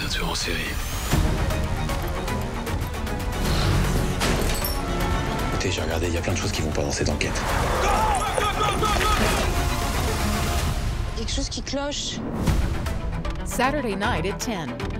un tueur en série. Écoutez, j'ai regardé, il y a plein de choses qui vont pas dans cette enquête. Quelque chose qui cloche. Saturday night at 10.